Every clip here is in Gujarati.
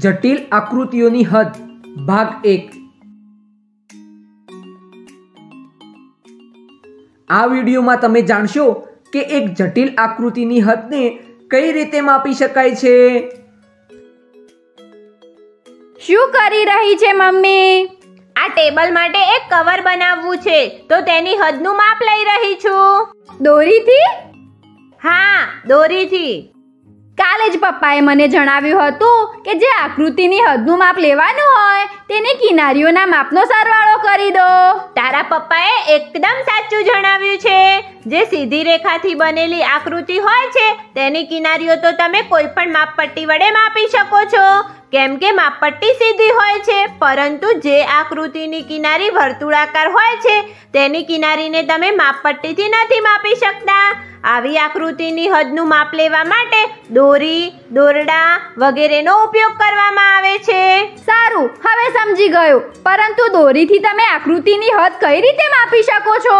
જટિલ આકૃતિઓની હદ ભાગ 1। આ વિડીયોમાં તમે જાણશો કે એક જટિલ આકૃતિની હદને કઈ રીતે માપી શકાય છે। શું કરી રહી છે મમ્મી? આ ટેબલ માટે એક કવર બનાવવું છે તો તેની હદનું માપ લઈ રહી છું। દોરીથી? હા, દોરીથી। કાલે જ પપ્પાએ મને જણાવ્યું હતું કે જે આકૃતિની હદનું માપ લેવાનું હોય તેની કિનારીઓના માપનો સરવાળો કરી દો। તારા પપ્પાએ એકદમ સાચું જણાવ્યું છે। જે સીધી રેખાથી બનેલી આકૃતિ હોય છે તેની કિનારીઓ તો તમે કોઈ પણ માપપટ્ટી વડે માપી શકો છો, કેમ કે માપપટ્ટી સીધી હોય છે, પરંતુ જે આકૃતિની કિનારી વર્તુળાકાર હોય છે તેની કિનારીને તમે માપપટ્ટીથી નથી માપી શકતા। આવી આકૃતિની હદનું માપ લેવા માટે દોરી, દોરડા વગેરેનો ઉપયોગ કરવામાં આવે છે। સારું, હવે સમજી ગયો, પરંતુ દોરીથી તમે આકૃતિની હદ કઈ રીતે માપી શકો છો?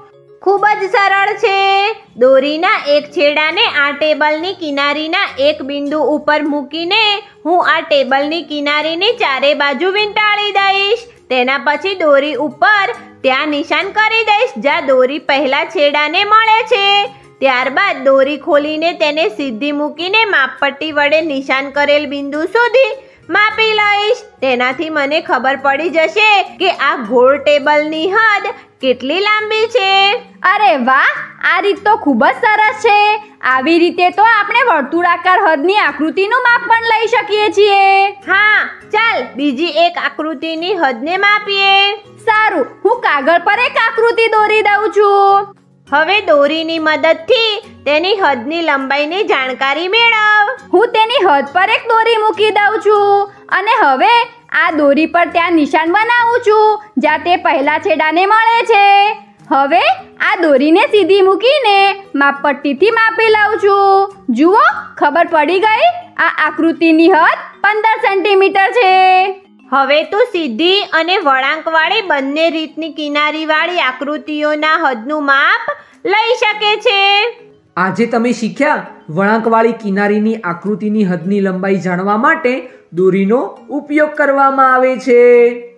ખૂબ જ સરળ છે। દોરીના એક છેડાને આ ટેબલની કિનારીના એક બિંદુ ઉપર મૂકીને હું આ ટેબલની કિનારીની ચારે બાજુ વીંટાળી દઈશ। તેના પછી દોરી ઉપર ત્યાં નિશાન કરી દઈશ જ્યાં દોરી પહેલા છેડાને મળે છે। ત્યારબાદ દોરી ખોલીને તેને સીધી મૂકીને માપપટ્ટી વડે નિશાન કરેલ બિંદુ સુધી માપી લઈશ। તેનાથી મને ખબર પડી જશે કે આ ગોળ ટેબલની હદ કેટલી લાંબી છે। અરે વાહ, આ રીત તો ખૂબ જ સરસ છે। આવી રીતે તો આપણે વર્તુળાકાર હદની આકૃતિનું માપ પણ લઈ શકીએ છીએ। હા, ચાલ બીજી એક આકૃતિની હદને માપીએ। સારું, હું કાગળ પર એક આકૃતિ દોરી દઉં છું। હવે દોરીની મદદથી તેની હદની લંબાઈની જાણકારી મેળવ। હું તેની હદ પર એક દોરી મૂકી દઉં છું અને હવે આ દોરી પર ત્યાં નિશાન બનાવું છું જ્યાં તે પહેલા છેડાને મળે છે। હવે આ દોરીને સીધી મૂકીને માપપટ્ટીથી માપી લઉં છું। જુઓ, ખબર પડી ગઈ? આ આકૃતિની હદ 15 સેન્ટીમીટર છે। હવે તું સીધી અને વળાંકવાળી બંને રીતની કિનારીવાળી આકૃતિઓના હદનું માપ લઈ શકે છે। આજે તમે શીખ્યા વળાંકવાળી કિનારીની આકૃતિની હદની લંબાઈ જાણવા માટે દોરીનો ઉપયોગ કરવામાં આવે છે।